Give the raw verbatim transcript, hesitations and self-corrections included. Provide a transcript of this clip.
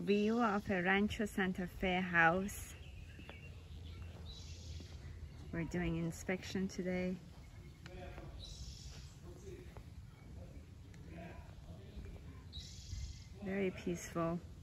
view of a Rancho Santa Fe house. We're doing inspection today. Very peaceful.